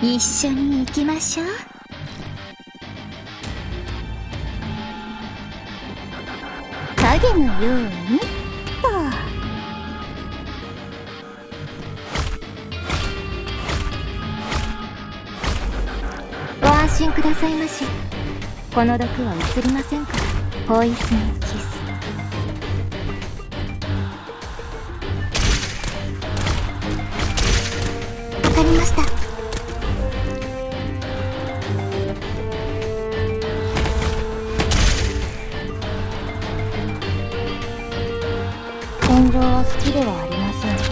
一緒に行きましょう。影のようにと。ご安心くださいまし。この毒は移りませんから。ポイズンキス。わかりました。戦場は好きではありま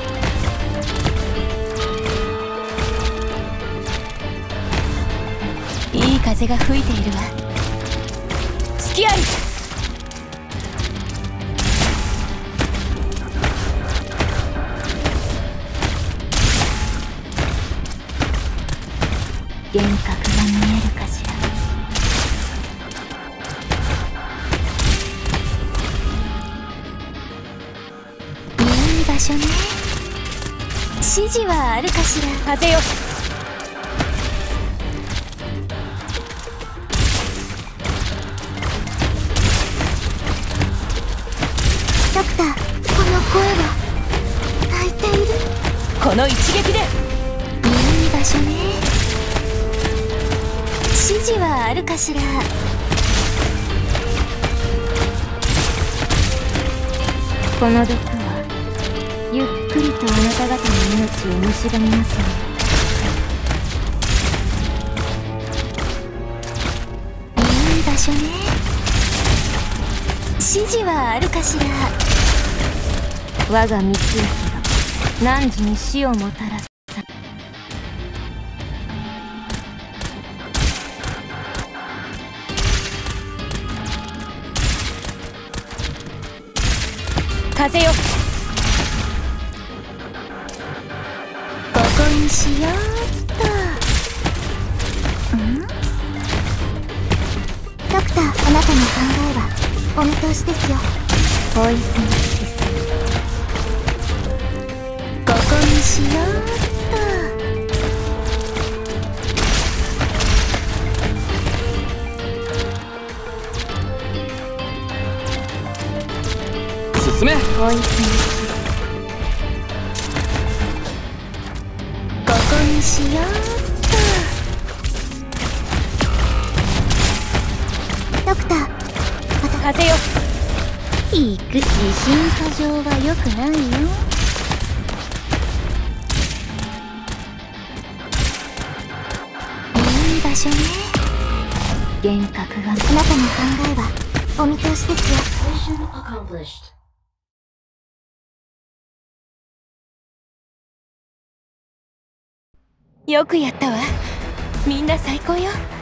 せん。いい風が吹いているわ。付き合い。幻覚が見えるかしら。いい場所ね。指示はあるかしら。風よ。ドクター、この声は泣いている。この一撃で。いい場所ね。指示はあるかしら。この毒はゆっくりとあなた方の命を蝕みますね。いい場所ね。指示はあるかしら。我が三つ息が汝に死をもたらす。風よ。ここにしようっと。ドクター、あなたの考えはお見通しですよ。ポイズンキス。ここにしようっと。 進め。 ポイズンキス。ここにしようっと。ドクター、また風よ。行く。自信過剰は良くないよ。いい場所ね。幻覚が。あなたの考えはお見通しですよ。よくやったわ。みんな最高よ。